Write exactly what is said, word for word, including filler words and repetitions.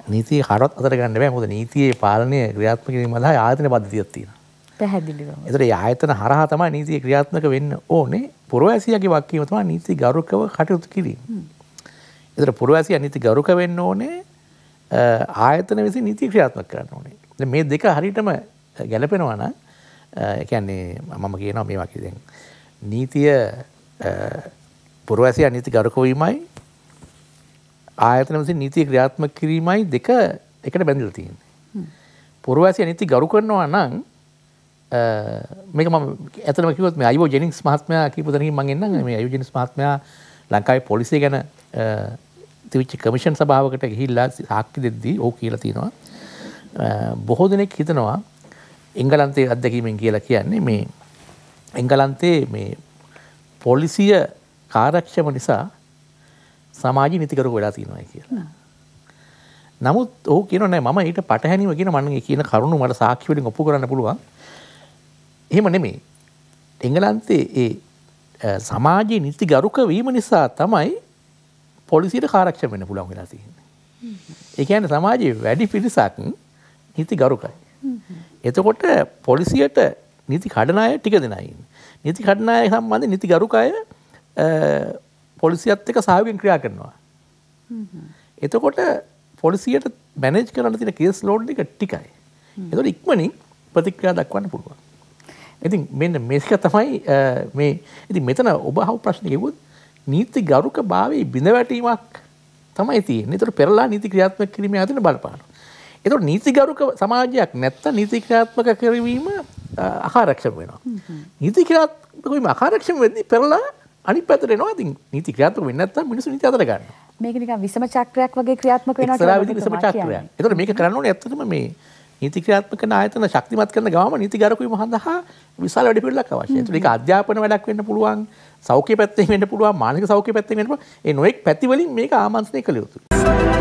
නීතිය කාටවත් අතට ගන්න බෑ. මොකද නීතියේ පාලනය ක්‍රියාත්මක කිරීම සඳහා ආයතන පද්ධතියක් තියෙනවා. පැහැදිලිවම. ඒතර ඒ ආයතන හරහා තමයි නීතිය ක්‍රියාත්මක වෙන්න ඕනේ. පුරවැසියාගේ වගකීම තමයි නීති ගරුකව කටයුතු කිරීම. ඒතර පුරවැසියා නීති ගරුක වෙන්න ඕනේ. ආයතන විසින් නීති ක්‍රියාත්මක කරන්න ඕනේ. දැන් මේ දෙක හරියටම ගැලපෙනවා නම් ඒ කියන්නේ මම කියනවා මේ වගේ දැන් නීතිය පුරවැසියා නීති ගරුක වීමයි ආයතන විසින් නීතිය ක්‍රියාත්මක කිරීමයි දෙක එකට බැඳලා තියෙන්නේ. පුරවැසියා නීති ගරු කරනවා නම් මේක මම ඇත්තටම කිව්වොත් මේ අයිවෝ ජෙනින්ග්ස් මහත්මයා කියපු තැනකින් මම එන්නම්. මේ අයිවෝ ජෙනින්ග්ස් මහත්මයා ලංකාවේ පොලිසිය ගැන තිවිච්ච කමිෂන් සභාවකට ගිහිල්ලා සාක්ෂි දෙද්දී ඕක කියලා තියෙනවා. බොහෝ දෙනෙක් හිතනවා එංගලන්තයේ අත්දැකීමෙන් කියලා කියන්නේ මේ එංගලන්තයේ මේ පොලිසිය කාර්යක්ෂම නිසා සමාජ නීතිගරුක වෙලා තියෙනවා කියලා. නමුත් ඔහු කියනවා නෑ මම ඊට පටහැනිව කියන මම කියන කරුණු මට සාක්ෂි වලින් ඔප්පු කරන්න පුළුවන්. එහෙම නෙමෙයි. එංගලන්තයේ ඒ සමාජයේ නීතිගරුක වීම නිසා තමයි පොලිසියට කාර්යක්ෂම වෙන්න පුළුවන් වෙලා තියෙන්නේ. ඒ කියන්නේ සමාජයේ වැඩි පිරිසක් නීතිගරුකයි. එතකොට පොලිසියට නීති කඩන අය ටික දෙනයි ඉන්නේ. නීති කඩන අය සම්බන්ධ නීතිගරුක අය පොලිසියත් එක්ක සහයෝගයෙන් ක්‍රියා කරනවා. එතකොට පොලිසියට මැනේජ් කරන්න තියෙන කේස් ලෝඩ් එක ටිකයි. එතකොට ඉක්මනින් ප්‍රතික්‍රියා දක්වන්න පුළුවන්. ඉතින් මෙන්න මේක තමයි මේ ඉතින් මෙතන ඔබ අහපු ප්‍රශ්නේ කිව්වොත් නීති ගරුක භාවයේ බිඳවැටීමක් තමයි තියෙන්නේ. ඒතර පෙරලා නීති ක්‍රියාත්මක කිරීමේ ආදින බලපාන. ඒතර නීති ගරුක සමාජයක් නැත්තම් නීති ක්‍රියාත්මක කිරීම අකාර්යක්ෂම වෙනවා. නීති ක්‍රියාත්මක වීම අකාර්යක්ෂම වෙද්දී පෙරලා අනිත් පැත්තට එනවා. ඉතින් නීති ක්‍රියාත්මක වෙන්නේ නැත්තම් මිනිස්සු නීති අතට ගන්නවා. මේක නිකන් විසම චක්‍රයක් වගේ ක්‍රියාත්මක වෙනවා කියලා විදිහට විසම චක්‍රයක්. ඒතර මේක කරන්න ඕනේ ඇත්තටම මේ නීති ක්‍රියාත්මක කරන ආයතන ශක්තිමත් කරන ගාම නීති ගරුක වීම සඳහා විශාල වැඩ පිළිවෙලක් අවශ්‍යයි. ඒතර ඒක අධ්‍යාපන වැඩක් වෙන්න පුළුවන්. සෞඛ්‍ය පැත්තෙන් වෙන්න පුළුවන්, මානසික සෞඛ්‍ය පැත්තෙන් වෙන්න පුළුවන්. ඒ නොඑක් පැති වලින් මේක ආමන්ත්‍රණය කළ යුතුයි.